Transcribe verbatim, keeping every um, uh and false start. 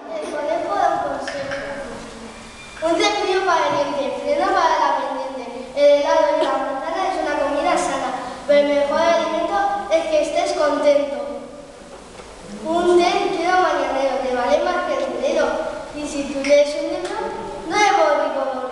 El conejo da un consejo. Un cepillo para el diente, freno para la pendiente. El helado y la manzana es una comida sana, pero el mejor alimento es que estés contento. Un té quiero mañanero, te vale más que el dedo. Y si tú lees un libro, no debo rico.